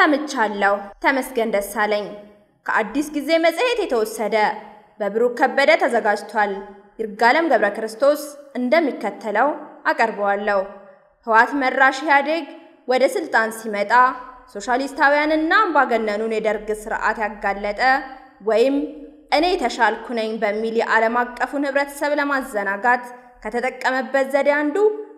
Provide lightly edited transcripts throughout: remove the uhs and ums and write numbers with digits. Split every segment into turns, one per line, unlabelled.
ሰምቻለሁ ተመስገን ደሳለኝ ከአዲስ ጊዜ መጽሔት የተወሰደ በብሩክ ከበደ ተዘጋጅቷል ይርጋለም ገብረ ክርስቶስ እንደሚከተለው አቀርበዋለሁ ህዋት መራሽ ኢህአዴግ ወደ ስልጣን ሲመጣ ሶሻሊስታውያንና አምባገነኑን የደርግ ስርዓት ያጋለጠ ወይም እኔ ተሻልኩ ነኝ በሚል የዓለም አቀፉን ህብረተሰብ ለማዘናጋት ከተጠቀመበት ዘዴ አንዱ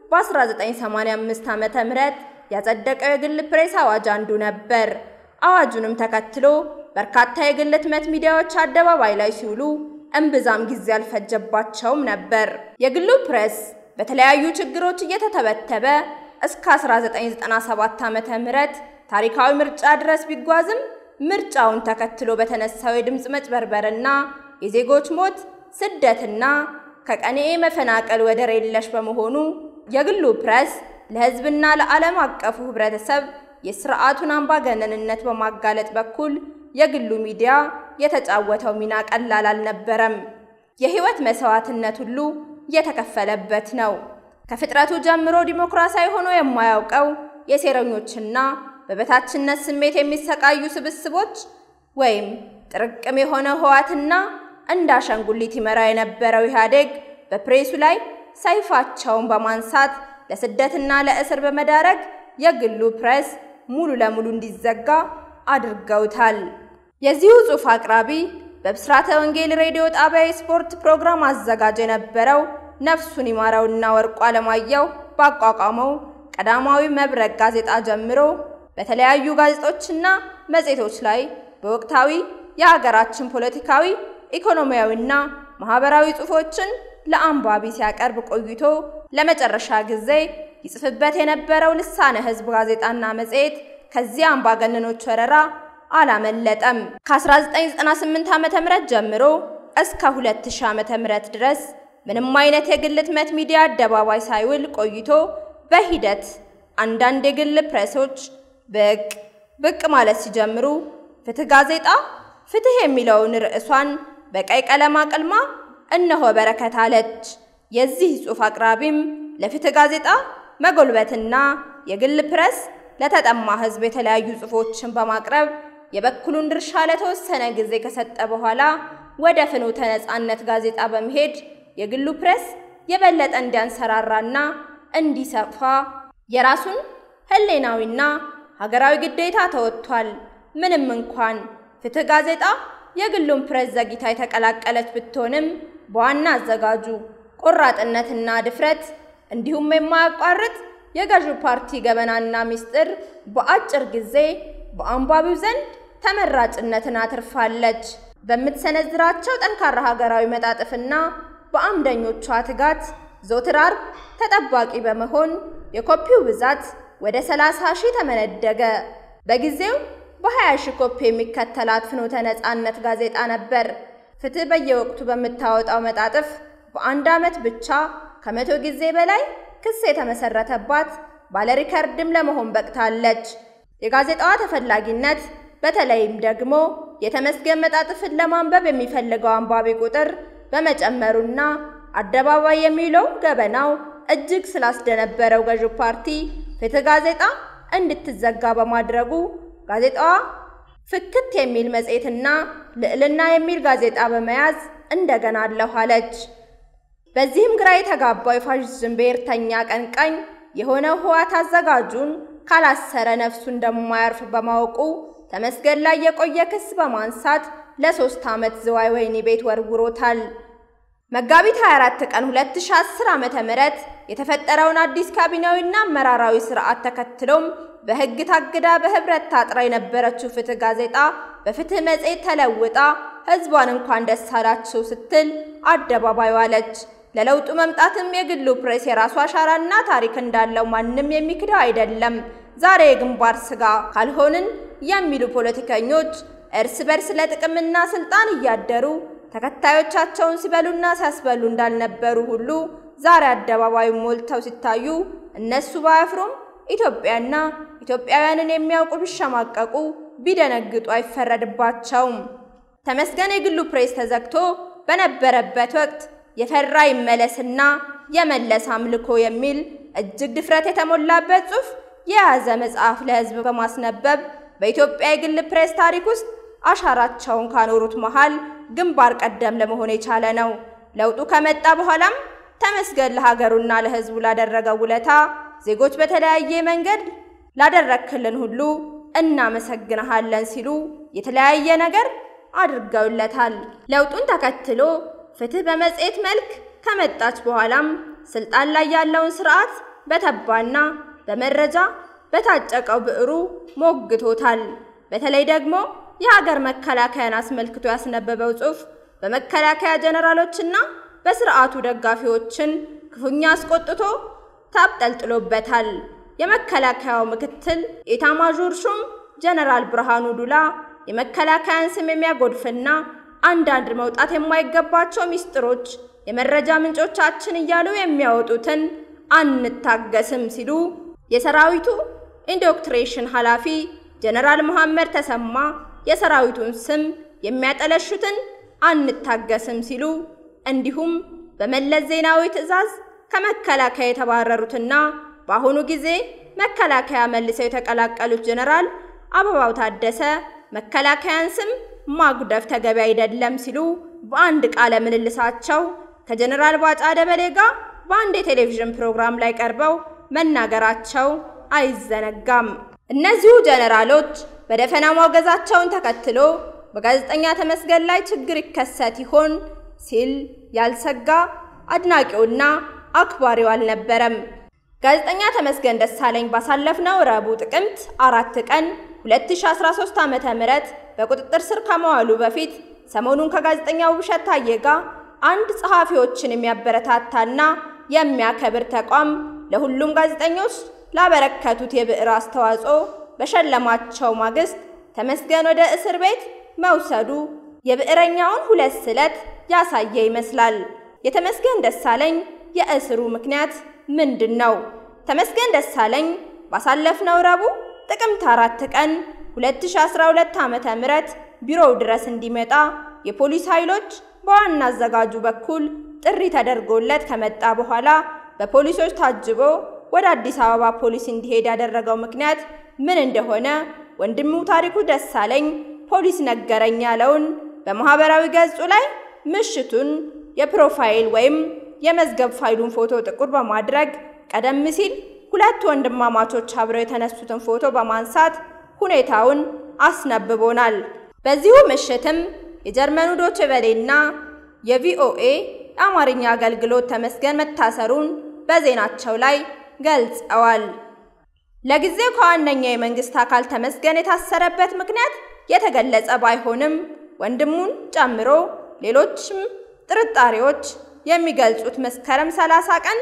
በ1985 ዓመተ ምህረት ያጸደቀው የግል ፕሬስ አዋጅ አንዱ ነበር አዋጁንም ተከትሎ በርካታ የግል ህትመት ሚዲያዎች አደባባይ ላይ ሲውሉ እንብዛም ጊዜ አልፈጀባቸውም ነበር የግሉ ፕሬስ በተለያዩ ችግሮች እየተተበተበ እስከ 1997 ዓመተ ምህረት ታሪካዊ ምርጫ ድረስ ቢጓዝም ምርጫውን ተከትሎ በተነሳው የድምጽ መጭበርበርና የዜጎች ሞት ስደትና ከቀኔ መፈናቀል ወደር የለሽ በመሆኑ የግሉ ፕሬስ ለህዝብና ለዓለም አቀፉ ህብረተሰብ የሥርዓቱን አምባገነንነት በማጋለጥ በኩል የግሉ ሚዲያ የተጫወተው ሚና ቀላል አልነበረም የህይወት መስዋዕትነት ሁሉ የተከፈለበት ነው ከፍጥረቱ ጀምሮ ዲሞክራሲያዊ ሆኖ የማያውቀው የሴረኞችና በበታችነት ስሜት የሚሰቃዩ ስብስቦች ወይም ጥርቅም የሆነ ህዋትና እንዳሸንጉሊት ይመራ የነበረው ኢህአዴግ በፕሬሱ ላይ ሰይፋቸውን በማንሳት ለስደትና ለእስር በመዳረግ የግሉ ፕሬስ ሙሉ ለሙሉ እንዲዘጋ አድርገውታል የዚሁ ጽሑፍ አቅራቢ በብስራተ ወንጌል ሬዲዮ ጣቢያ ስፖርት ፕሮግራም አዘጋጅ የነበረው ነፍሱን ይማረውና ወርቁ አለማየሁ ባቋቋመው ቀዳማዊ መብረቅ ጋዜጣ ጀምሮ በተለያዩ ጋዜጦችና መጽሔቶች ላይ በወቅታዊ የሀገራችን ፖለቲካዊ ኢኮኖሚያዊና ማህበራዊ ጽሑፎችን ለአንባቢ ሲያቀርብ ቆይቶ ለመጨረሻ ጊዜ ይጽፍበት የነበረው ልሳነ ህዝብ ጋዜጣና መጽሔት ከዚህ አምባገነኖች ወረራ አላመለጠም ከ1998 ዓመተ ምህረት ጀምሮ እስከ 2000 ዓመተ ምህረት ድረስ ምንም አይነት የግል ህትመት ሚዲያ አደባባይ ሳይውል ቆይቶ በሂደት አንዳንድ የግል ፕሬሶች ብቅ ማለት ሲጀምሩ ፍትህ ጋዜጣ ፍትህ የሚለውን ርዕሷን በቀይ ቀለም አቅልማ እነሆ በረከት አለች የዚህ ጽሑፍ አቅራቢም ለፍትህ ጋዜጣ መጎልበትና የግል ፕሬስ ለተጠማ ህዝብ የተለያዩ ጽሑፎችን በማቅረብ የበኩሉን ድርሻ ለተወሰነ ጊዜ ከሰጠ በኋላ ወደ ፍኖተ ነጻነት ጋዜጣ በመሄድ የግሉ ፕሬስ የበለጠ እንዲያንሰራራና እንዲሰፋ የራሱን ህሊናዊና ሀገራዊ ግዴታ ተወጥቷል ምንም እንኳን ፍትህ ጋዜጣ የግሉን ፕሬስ ዘግይታ የተቀላቀለች ብትሆንም በዋና አዘጋጁ ቆራጥነትና ድፍረት እንዲሁም የማያቋርጥ የገዢው ፓርቲ ገበናና ሚስጥር በአጭር ጊዜ በአንባቢው ዘንድ ተመራጭነትን አትርፋለች በመተሰነዝራቸው ጠንካራ ሀገራዊ መጣጥፍና በአምደኞቿ ትጋት ዘወትር ዓርብ ተጠባቂ በመሆን የኮፒው ብዛት ወደ 30,000 ተመነደገ በጊዜው በ20,000 ኮፒ የሚከተላት ፍኖተ ነጻነት ጋዜጣ ነበር ፍትህ በየወቅቱ በመታወጣው መጣጥፍ በአንድ ዓመት ብቻ ከ100 ጊዜ በላይ ክስ የተመሰረተባት ባለ ሪከርድም ለመሆን በቅታለች የጋዜጣዋ ተፈላጊነት በተለይም ደግሞ የተመስገን መጣጥፍን ለማንበብ የሚፈልገው አንባቢ ቁጥር በመጨመሩና አደባባይ የሚለው ገበናው እጅግ ስላስደነበረው ገዢው ፓርቲ ፍትህ ጋዜጣ እንድትዘጋ በማድረጉ ጋዜጣዋ ፍክት የሚል መጽሔትና ልዕልና የሚል ጋዜጣ በመያዝ እንደገና አለች በዚህም ግራ የተጋባው የፋሽዝም ብሔርተኛ ቀንቃኝ የሆነው ህዋት አዘጋጁን ካላሰረ ነፍሱ እንደማያርፍ በማወቁ ተመስገን ላይ የቆየ ክስ በማንሳት ለ3 ዓመት ዝዋይ ወህኒ ቤት ወርውሮታል መጋቢት 24 ቀን 2010 ዓመተ ምህረት የተፈጠረውን አዲስ ካቢኔያዊና አመራራዊ ስርዓት ተከትሎም በህግ ታግዳ በህብረት ታጥራ የነበረችው ፍትህ ጋዜጣ በፍትህ መጽሔት ተለውጣ ህዝቧን እንኳን ደስ አላችሁ ስትል አደባባይ ዋለች ለለውጡ መምጣትም የግሉ ፕሬስ የራሱ አሻራና ታሪክ እንዳለው ማንንም የሚክደው አይደለም ዛሬ የግንባር ስጋ ካልሆንን የሚሉ ፖለቲከኞች እርስ በርስ ለጥቅምና ስልጣን እያደሩ ተከታዮቻቸውን ሲበሉና ሲያስበሉ እንዳልነበሩ ሁሉ ዛሬ አደባባዩ ሞልተው ሲታዩ እነሱ ባያፍሩም ኢትዮጵያና ኢትዮጵያውያንን የሚያውቁ ቢሸማቀቁ ቢደነግጡ አይፈረድባቸውም ተመስገን የግሉ ፕሬስ ተዘግቶ በነበረበት ወቅት የፈራ ይመለስና የመለስ አምልኮ የሚል እጅግ ድፍረት የተሞላበት ጽሑፍ የያዘ መጽሐፍ ለህዝብ በማስነበብ በኢትዮጵያ የግል ፕሬስ ታሪክ ውስጥ አሻራቸውን ካኖሩት መሃል ግንባር ቀደም ለመሆን የቻለ ነው። ለውጡ ከመጣ በኋላም ተመስገን ለሀገሩና ለሕዝቡ ላደረገው ውለታ ዜጎች በተለያየ መንገድ ላደረክልን ሁሉ እናመሰግናለን ሲሉ የተለያየ ነገር አድርገውለታል። ለውጡን ተከትሎ ፍትህ በመጽሔት መልክ ከመጣች በኋላም ስልጣን ላይ ያለውን ስርዓት በተባና በመረጃ በታጨቀው ብዕሩ ሞግቶታል። በተለይ ደግሞ የሀገር መከላከያን አስመልክቶ ያስነበበው ጽሑፍ በመከላከያ ጀነራሎችና በስርዓቱ ደጋፊዎችን ክፉኛ አስቆጥቶ ታብጠልጥሎበታል። የመከላከያው ምክትል ኤታማዦር ሹም ጀነራል ብርሃኑ ጁላ የመከላከያን ስም የሚያጎድፍና አንዳንድ መውጣት የማይገባቸው ሚስጥሮች የመረጃ ምንጮቻችን እያሉ የሚያወጡትን አንታገስም ሲሉ የሰራዊቱ ኢንዶክትሪኔሽን ኃላፊ ጀነራል መሐመድ ተሰማ የሰራዊቱን ስም የሚያጠለሹትን አንታገስም ሲሉ እንዲሁም በመለስ ዜናዊ ትዕዛዝ ከመከላከያ የተባረሩትና በአሁኑ ጊዜ መከላከያ መልሰው የተቀላቀሉት ጀነራል አበባው ታደሰ መከላከያን ስም ማጉደፍ ተገቢ አይደለም ሲሉ በአንድ ቃለ ምልልሳቸው ከጀነራል ባጫ ደበሌ ጋር በአንድ የቴሌቪዥን ፕሮግራም ላይ ቀርበው መናገራቸው አይዘነጋም። እነዚሁ ጀነራሎች በደፈናው ማውገዛቸውን ተከትሎ በጋዜጠኛ ተመስገን ላይ ችግር ይከሰት ይሆን ሲል ያልሰጋ አድናቂውና አክባሪው አልነበረም። ጋዜጠኛ ተመስገን ደሳለኝ ባሳለፍነው ረቡዕ ጥቅምት 4 ቀን 2013 ዓ.ም በቁጥጥር ስር ከመዋሉ በፊት ሰሞኑን ከጋዜጠኛው ውብሸት ታዬ ጋር አንድ ጸሐፊዎችን የሚያበረታታና የሚያከብር ተቋም ለሁሉም ጋዜጠኞች ላበረከቱት የብዕር አስተዋጽኦ በሸለማቸው ማግስት ተመስገን ወደ እስር ቤት መውሰዱ የብዕረኛውን ሁለት ስለት ያሳየ ይመስላል። የተመስገን ደሳለኝ የእስሩ ምክንያት ምንድነው? ተመስገን ደሳለኝ ባሳለፍነው ረቡዕ ጥቅምት 4 ቀን 2012 ዓ.ም ቢሮው ድረስ እንዲመጣ የፖሊስ ኃይሎች በዋና አዘጋጁ በኩል ጥሪ ተደርጎለት ከመጣ በኋላ በፖሊሶች ታጅቦ ወደ አዲስ አበባ ፖሊስ እንዲሄድ ያደረገው ምክንያት ምን እንደሆነ ወንድሙ ታሪኩ ደሳለኝ ፖሊስ ነገረኝ ያለውን በማህበራዊ ገጹ ላይ ምሽቱን የፕሮፋይል ወይም የመዝገብ ፋይሉን ፎቶ ጥቁር በማድረግ ቀደም ሲል ሁለት ወንድማማቾች አብረው የተነሱትን ፎቶ በማንሳት ሁኔታውን አስነብቦናል። በዚሁ ምሽትም የጀርመኑ ዶቼ ቬሌና የቪኦኤ የአማርኛ አገልግሎት ተመስገን መታሰሩን በዜናቸው ላይ ገልጸዋል። ለጊዜው ከዋነኛ የመንግስት አካል ተመስገን የታሰረበት ምክንያት የተገለጸ ባይሆንም ወንድሙን ጨምሮ ሌሎችም ጥርጣሬዎች የሚገልጹት መስከረም 30 ቀን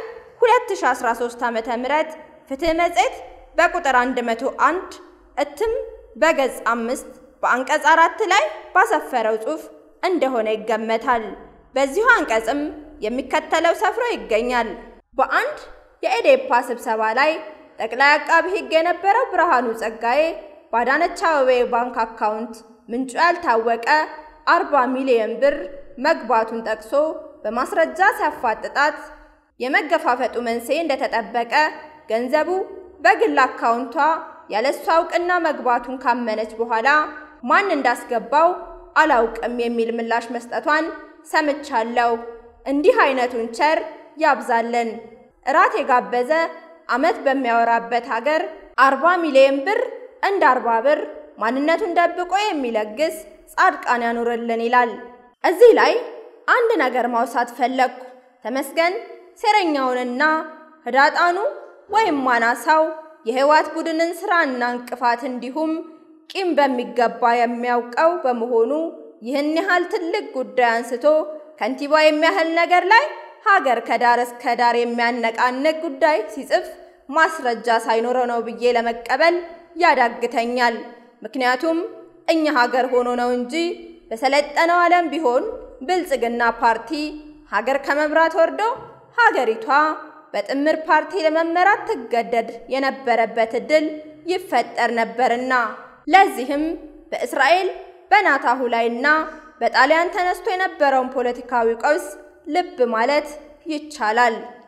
2013 ዓ.ም ፍትህ መጽሔት በቁጥር 101 እትም በገጽ 5 በአንቀጽ 4 ላይ ባሰፈረው ጽሑፍ እንደሆነ ይገመታል። በዚሁ አንቀጽም የሚከተለው ሰፍሮ ይገኛል። በአንድ የኢዴፓ ስብሰባ ላይ ጠቅላይ አቃቢ ሕግ የነበረው ብርሃኑ ጸጋዬ ባዳነች አቤቤ ባንክ አካውንት ምንጩ ያልታወቀ 40 ሚሊዮን ብር መግባቱን ጠቅሶ በማስረጃ ሲያፋጥጣት የመገፋፈጡ መንስኤ እንደተጠበቀ ገንዘቡ በግል አካውንቷ ያለሷ እውቅና መግባቱን ካመነች በኋላ ማን እንዳስገባው አላውቅም የሚል ምላሽ መስጠቷን ሰምቻለሁ። እንዲህ አይነቱን ቸር ያብዛልን። እራት የጋበዘ አመት በሚያወራበት ሀገር 40 ሚሊዮን ብር እንደ 40 ብር ማንነቱን ደብቆ የሚለግስ ጻድቃን ያኑርልን ይላል። እዚህ ላይ አንድ ነገር ማውሳት ፈለኩ። ተመስገን ሴረኛውንና ህዳጣኑ ወይም ማናሳው የህዋት ቡድንን ስራና እንቅፋት እንዲሁም ቂም በሚገባ የሚያውቀው በመሆኑ ይህን ያህል ትልቅ ጉዳይ አንስቶ ከንቲባ የሚያህል ነገር ላይ ሀገር ከዳር እስከ ዳር የሚያነቃንቅ ጉዳይ ሲጽፍ ማስረጃ ሳይኖረው ነው ብዬ ለመቀበል ያዳግተኛል። ምክንያቱም እኛ ሀገር ሆኖ ነው እንጂ በሰለጠነው ዓለም ቢሆን ብልጽግና ፓርቲ ሀገር ከመምራት ወርዶ ሀገሪቷ በጥምር ፓርቲ ለመመራት ትገደድ የነበረበት እድል ይፈጠር ነበርና ለዚህም በእስራኤል በናታሁ ላይና በጣሊያን ተነስቶ የነበረውን ፖለቲካዊ ቀውስ ልብ ማለት ይቻላል።